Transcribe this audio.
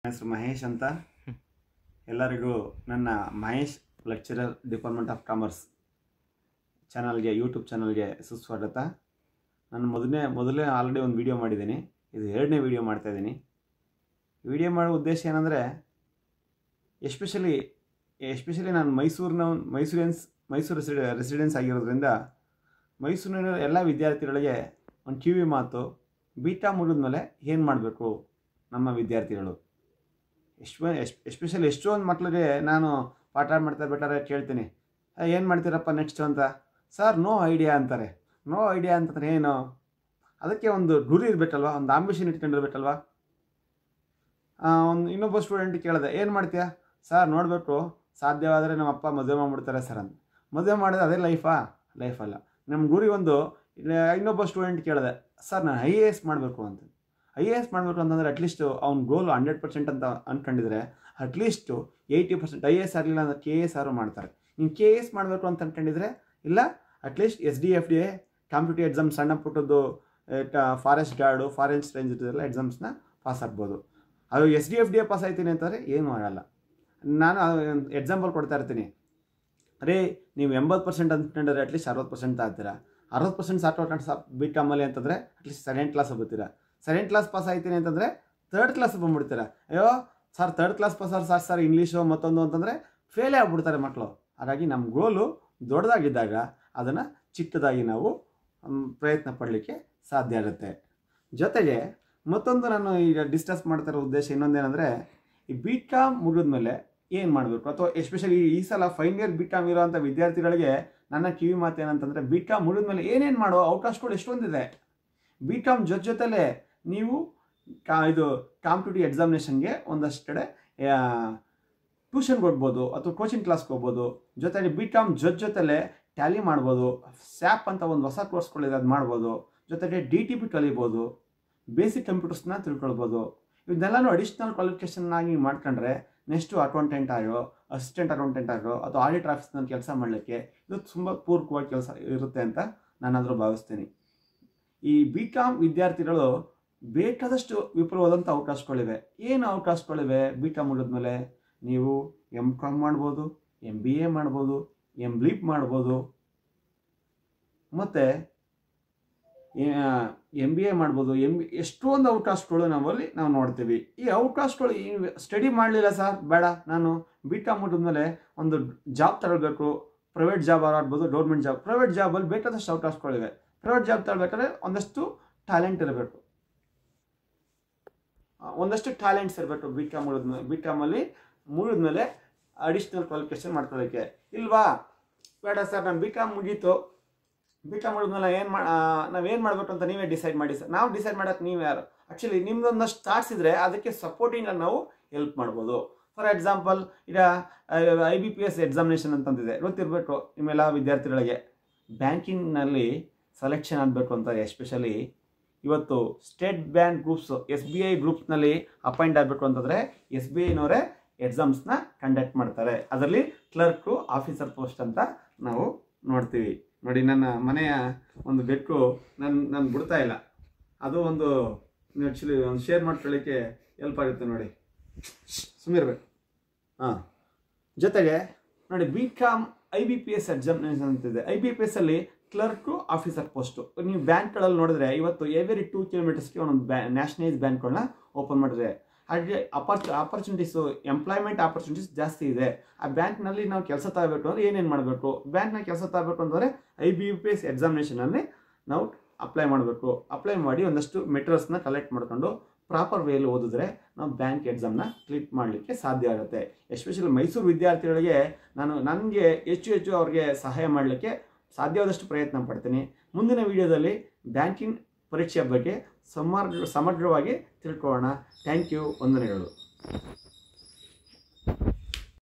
ಹೆಸರು ಮಹೇಶ್ ಅಂತ. ಎಲ್ಲರಿಗೂ ನನ್ನ Mahesh lecturer department of commerce ಚಾನಲ್ಗೆ ಯೂಟ್ಯೂಬ್ ಚಾನಲ್ಗೆ ಸುಸ್ವಾಗತ. ನಾನು ಮೊದಲೇ ಆಲ್ರೆಡಿ ಒಂದು ವಿಡಿಯೋ ಮಾಡಿದ್ದೀನಿ. ಇದು ಎರಡನೇ ವಿಡಿಯೋ ಮಾಡ್ತಾಯಿದ್ದೀನಿ. ವಿಡಿಯೋ ಮಾಡೋ ಉದ್ದೇಶ ಏನಂದರೆ ಎಸ್ಪೆಷಲಿ ನಾನು ಮೈಸೂರು ರೆಸಿಡೆನ್ಸ್ ಆಗಿರೋದ್ರಿಂದ ಮೈಸೂರಿನ ಎಲ್ಲ ವಿದ್ಯಾರ್ಥಿಗಳಿಗೆ ಒಂದು ಕಿವಿ ಮಾತು, ಬೀಟಾ ಮುಗಿದ್ಮೇಲೆ ಏನು ಮಾಡಬೇಕು ನಮ್ಮ ವಿದ್ಯಾರ್ಥಿಗಳು. ಎಸ್ಪೆಷಲಿ ಎಷ್ಟೊಂದು ಮಕ್ಕಳಿಗೆ ನಾನು ಪಾಠ ಮಾಡ್ತಾ ಕೇಳ್ತೀನಿ, ಏನು ಮಾಡ್ತೀರಪ್ಪ ನೆಕ್ಸ್ಟ್ ಅಂತ. ಸರ್ ನೋ ಐಡಿಯಾ ಅಂತಾರೆ. ನೋ ಐಡಿಯಾ ಅಂತಂದರೆ ಏನು? ಅದಕ್ಕೆ ಒಂದು ಗುರಿ ಇರಬೇಕಲ್ವ, ಒಂದು ಆಂಬಿಷನ್ ಇಟ್ಕೊಂಡಿರ್ಬೇಕಲ್ವ. ಇನ್ನೊಬ್ಬ ಸ್ಟೂಡೆಂಟ್ ಕೇಳಿದೆ, ಏನು ಮಾಡ್ತೀಯಾ ಸರ್? ನೋಡಬೇಕು, ಸಾಧ್ಯವಾದರೆ ನಮ್ಮ ಅಪ್ಪ ಮದುವೆ ಮಾಡಿಬಿಡ್ತಾರೆ ಸರ್ ಅಂತ. ಮದುವೆ ಮಾಡಿದ್ರೆ ಅದೇ ಲೈಫ್ ಅಲ್ಲ. ನಮ್ಮ ಗುರಿ ಒಂದು. ಇನ್ನೊಬ್ಬ ಸ್ಟೂಡೆಂಟ್ ಕೇಳಿದೆ, ಸರ್ ನಾನು IAS ಮಾಡಬೇಕು ಅಂತ. IAS ಮಾಡಬೇಕು ಅಂತಂದರೆ ಅಟ್ಲೀಸ್ಟು ಅವ್ನ ಗೋಲು 100% ಅಂತ ಅಂದ್ಕೊಂಡಿದ್ರೆ ಅಟ್ಲೀಸ್ಟು 80% IAS ಆಗಲಿಲ್ಲ ಅಂದರೆ KAS ಆರು ಮಾಡ್ತಾರೆ. ನೀನು KAS ಮಾಡಬೇಕು ಅಂತ ಅಂದ್ಕೊಂಡಿದ್ರೆ ಇಲ್ಲ ಅಟ್ಲೀಸ್ಟ್ SDFDA ಕಾಂಪಿಟೇಟಿವ್ ಎಕ್ಸಾಮ್ ಸಣ್ಣ ಪುಟ್ಟದ್ದು ಫಾರೆಸ್ಟ್ ಗಾರ್ಡು ಫಾರೆಸ್ಟ್ ರೇಂಜ್ ಎಲ್ಲ ಎಕ್ಸಾಮ್ಸ್ನ ಪಾಸ್ ಆಗ್ಬೋದು. ಅದು SDFDA ಪಾಸ್ ಆಯ್ತೀನಿ ಅಂತಂದರೆ ಏನೂ ಆಗಲ್ಲ. ನಾನು ಎಕ್ಸಾಂಪಲ್ ಕೊಡ್ತಾ ಇರ್ತೀನಿ, ಅರೇ ನೀವು 80% ಅಂದ್ಕೊಂಡ್ರೆ ಅಟ್ಲೀಸ್ಟ್ 60% ಆಗ್ತೀರಾ. 60% ಸಾಫ್ಟ್ವೇರ್ BComಲ್ಲಿ ಅಂತಂದರೆ ಅಟ್ಲೀಸ್ಟ್ 2nd ಕ್ಲಾಸ್ ಬರ್ತೀರಾ. 2nd ಕ್ಲಾಸ್ ಪಾಸ್ ಆಯ್ತೀನಿ ಅಂತಂದರೆ 3rd ಕ್ಲಾಸ್ ಬಂದುಬಿಡ್ತೀರಾ. ಅಯ್ಯೋ ಸರ್ 3rd ಕ್ಲಾಸ್ ಪಾಸ್ ಆದ್ರೆ ಸರ್ ಇಂಗ್ಲೀಷು ಮತ್ತೊಂದು ಅಂತಂದರೆ ಫೇಲೇ ಆಗ್ಬಿಡ್ತಾರೆ ಮಕ್ಕಳು. ಹಾಗಾಗಿ ನಮ್ಮ ಗೋಲು ದೊಡ್ಡದಾಗಿದ್ದಾಗ ಅದನ್ನು ಚಿಕ್ಕದಾಗಿ ನಾವು ಪ್ರಯತ್ನ ಪಡಲಿಕ್ಕೆ ಸಾಧ್ಯ ಆಗುತ್ತೆ. ಜೊತೆಗೆ ಮತ್ತೊಂದು ನಾನು ಈಗ ಡಿಸ್ಕಸ್ ಮಾಡ್ತಿರೋ ಉದ್ದೇಶ ಇನ್ನೊಂದೇನೆಂದರೆ, ಈ BCom ಮುಗಿದ್ಮೇಲೆ ಏನು ಮಾಡಬೇಕು, ಅಥವಾ ಎಸ್ಪೆಷಲಿ ಈ ಸಲ ಫೈನಲ್ ಇಯರ್ BCom ಇರೋವಂಥ ವಿದ್ಯಾರ್ಥಿಗಳಿಗೆ ನನ್ನ ಕಿವಿ ಮಾತು ಏನಂತಂದರೆ, BCom ಮುಗಿದ್ಮೇಲೆ ಏನೇನು ಮಾಡೋ ಅವಕಾಶಗಳು ಎಷ್ಟೊಂದಿದೆ. BCom ಜೊತೆಲೇ ನೀವು ಇದು ಕಾಂಪಿಟೇಟಿವ್ ಎಕ್ಸಾಮಿನೇಷನ್ಗೆ ಒಂದಷ್ಟು ಕಡೆ ಟ್ಯೂಷನ್ಗೆ ಹೋಗ್ಬೋದು ಅಥವಾ ಕೋಚಿಂಗ್ ಕ್ಲಾಸ್ಗೆ ಹೋಗ್ಬೋದು. ಜೊತೆಗೆ BCom ಜೊತೆಲೇ ಟ್ಯಾಲಿ ಮಾಡ್ಬೋದು, ಸ್ಯಾಪ್ ಅಂತ ಒಂದು ಹೊಸ ಕೋರ್ಸ್ಗಳಿದೆ ಅದು ಮಾಡ್ಬೋದು. ಜೊತೆಗೆ DTP ಕಲಿಬೋದು, ಬೇಸಿಕ್ ಕಂಪ್ಯೂಟರ್ಸ್ನ ತಿಳ್ಕೊಳ್ಬೋದು. ಇದನ್ನೆಲ್ಲನೂ ಅಡಿಷ್ನಲ್ ಕ್ವಾಲಿಫಿಕೇಷನ್ ಆಗಿ ಮಾಡ್ಕೊಂಡ್ರೆ ನೆಕ್ಸ್ಟು ಅಕೌಂಟೆಂಟ್ ಆಗೋ, ಅಸಿಸ್ಟೆಂಟ್ ಅಕೌಂಟೆಂಟ್ ಆಗೋ ಅಥವಾ ಆಡಿಟ್ ಆಫೀಸ್ನಲ್ಲಿ ಕೆಲಸ ಮಾಡಲಿಕ್ಕೆ ಇದು ತುಂಬ ಪೂರಕವಾಗಿ ಕೆಲಸ ಇರುತ್ತೆ ಅಂತ ನಾನಾದರೂ ಭಾವಿಸ್ತೀನಿ. ಈ BCom ವಿದ್ಯಾರ್ಥಿಗಳು ಬೇಕಾದಷ್ಟು ವಿಪುಲವಾದಂಥ ಅವಕಾಶಗಳಿವೆ. ಏನು ಅವಕಾಶಗಳಿವೆ? BCom ಮುಗಿದ್ಮೇಲೆ ನೀವು MCom ಮಾಡ್ಬೋದು, MBA ಮಾಡ್ಬೋದು, MLIP ಮಾಡ್ಬೋದು, ಮತ್ತು MBA ಮಾಡ್ಬೋದು. ಎಷ್ಟೊಂದು ಅವಕಾಶಗಳು ನಾವು ನೋಡ್ತೀವಿ. ಈ ಅವಕಾಶಗಳು ಸ್ಟಡಿ ಮಾಡಲಿಲ್ಲ ಸರ್, ಬೇಡ ನಾನು BCom ಮುಗಿದ್ಮೇಲೆ ಒಂದು ಜಾಬ್ ತಗೊಳ್ಬೇಕು, ಪ್ರೈವೇಟ್ ಜಾಬ್ ಆಗ್ಬೋದು, ಗೌರ್ಮೆಂಟ್ ಜಾಬ್. ಪ್ರೈವೇಟ್ ಜಾಬಲ್ಲಿ ಬೇಕಾದಷ್ಟು ಅವಕಾಶಗಳಿವೆ. ಪ್ರೈವೇಟ್ ಜಾಬ್ ತಗೊಳ್ಬೇಕಾದ್ರೆ ಒಂದಷ್ಟು ಟ್ಯಾಲೆಂಟ್ ಇರಬೇಕು, ಒಂದಷ್ಟು ಟ್ಯಾಲೆಂಟ್ಸ್ ಇರಬೇಕು. BComಲ್ಲಿ ಮುಗಿದ್ಮೇಲೆ ಅಡಿಷ್ನಲ್ ಕ್ವಾಲಿಫಿಕೇಷನ್ ಮಾಡ್ಕೊಳ್ಳೋಕ್ಕೆ ಇಲ್ವಾ? ಬೇಡ ಸರ್ ನಾನು BCom ಮುಗೀತು, BCom ಮುಗಿದ್ಮೇಲೆ ನಾವೇನು ಮಾಡಬೇಕು ಅಂತ ನೀವೇ ಡಿಸೈಡ್ ಮಾಡಿ ಸರ್. ನಾವು ಡಿಸೈಡ್ ಮಾಡೋಕ್ಕೆ ನೀವು ಯಾರು? ಆ್ಯಕ್ಚುಲಿ ನಿಮ್ದೊಂದಷ್ಟು ಥಾಟ್ಸ್ ಇದ್ದರೆ ಅದಕ್ಕೆ ಸಪೋರ್ಟಿಂಗಾಗಿ ನಾವು ಹೆಲ್ಪ್ ಮಾಡ್ಬೋದು. ಫಾರ್ ಎಕ್ಸಾಂಪಲ್, ಈಗ IBPS ಎಕ್ಸಾಮಿನೇಷನ್ ಅಂತಂದಿದೆ, ಗೊತ್ತಿರಬೇಕು ನಿಮ್ಮೆಲ್ಲ ವಿದ್ಯಾರ್ಥಿಗಳಿಗೆ. ಬ್ಯಾಂಕಿಂಗ್ನಲ್ಲಿ ಸೆಲೆಕ್ಷನ್ ಆಗಬೇಕು ಅಂತ ಎಸ್ಪೆಷಲಿ ಇವತ್ತು ಸ್ಟೇಟ್ ಬ್ಯಾಂಕ್ ಗ್ರೂಪ್ಸ್ SBI ಗ್ರೂಪ್ಸ್ನಲ್ಲಿ ಅಪಾಯಿಂಟ್ ಆಗಬೇಕು ಅಂತಂದರೆ SBIನವರೇ ಎಕ್ಸಾಮ್ಸ್ನ ಕಂಡಕ್ಟ್ ಮಾಡ್ತಾರೆ. ಅದರಲ್ಲಿ ಕ್ಲರ್ಕು ಆಫೀಸರ್ ಪೋಸ್ಟ್ ಅಂತ ನಾವು ನೋಡ್ತೀವಿ. ನೋಡಿ, ನನ್ನ ಮನೆಯ ಒಂದು ಬೆಕ್ಕು ನಾನು ಬಿಡ್ತಾ ಇಲ್ಲ. ಅದು ಒಂದು ಆ್ಯಕ್ಚುಲಿ ಒಂದು ಶೇರ್ ಮಾಡ್ಕೊಳ್ಳಿಕ್ಕೆ ಹೆಲ್ಪ್ ಆಗುತ್ತೆ. ನೋಡಿ, ಸುಮ್ಮಿರ್ಬೇಕು. ಜೊತೆಗೆ ನೋಡಿ, BCom IBPS ಎಕ್ಸಾಮಿನೇಷನ್ ಅಂತಿದೆ. IBPSಲ್ಲಿ ಕ್ಲರ್ಕು ಆಫೀಸರ್ ಪೋಸ್ಟು. ನೀವು ಬ್ಯಾಂಕ್ಗಳಲ್ಲಿ ನೋಡಿದ್ರೆ ಇವತ್ತು ಎವ್ರಿ 2 ಕಿಲೋಮೀಟರ್ಸ್ಗೆ ಒಂದೊಂದು ನ್ಯಾಷನಲೈಸ್ ಬ್ಯಾಂಕ್ಗಳನ್ನ ಓಪನ್ ಮಾಡಿದ್ರೆ ಹಾಗೆ ಆಪರ್ಚುನಿಟೀಸು, ಎಂಪ್ಲಾಯ್ಮೆಂಟ್ ಆಪರ್ಚುನಿಟೀಸ್ ಜಾಸ್ತಿ ಇದೆ. ಆ ಬ್ಯಾಂಕ್ನಲ್ಲಿ ನಾವು ಕೆಲಸ ತಗೋಬೇಕು ಅಂದರೆ ಏನೇನು ಮಾಡಬೇಕು? ಬ್ಯಾಂಕ್ನ ಕೆಲಸ ತಗೋಬೇಕು ಅಂತಂದರೆ IBPS ಎಕ್ಸಾಮಿನೇಷನಲ್ಲಿ ನಾವು ಅಪ್ಲೈ ಮಾಡಬೇಕು. ಅಪ್ಲೈ ಮಾಡಿ ಒಂದಷ್ಟು ಮೆಟೀರಿಯಲ್ಸ್ನ ಕಲೆಕ್ಟ್ ಮಾಡ್ಕೊಂಡು ಪ್ರಾಪರ್ ವೇಯಲ್ಲಿ ಓದಿದ್ರೆ ನಾವು ಬ್ಯಾಂಕ್ ಎಕ್ಸಾಮ್ನ ಕ್ಲಿಕ್ ಮಾಡಲಿಕ್ಕೆ ಸಾಧ್ಯ ಆಗುತ್ತೆ. ಎಸ್ಪೆಷಲಿ ಮೈಸೂರು ವಿದ್ಯಾರ್ಥಿಗಳಿಗೆ ನನಗೆ ಹೆಚ್ಚು ಅವ್ರಿಗೆ ಸಹಾಯ ಮಾಡಲಿಕ್ಕೆ ಸಾಧ್ಯವಾದಷ್ಟು ಪ್ರಯತ್ನ ಪಡ್ತೀನಿ. ಮುಂದಿನ ವಿಡಿಯೋದಲ್ಲಿ ಬ್ಯಾಂಕಿಂಗ್ ಪರೀಕ್ಷೆಯ ಬಗ್ಗೆ ಸಮಗ್ರವಾಗಿ ತಿಳ್ಕೊಳ್ಳೋಣ. Thank you. ವಂದನೆಗಳು.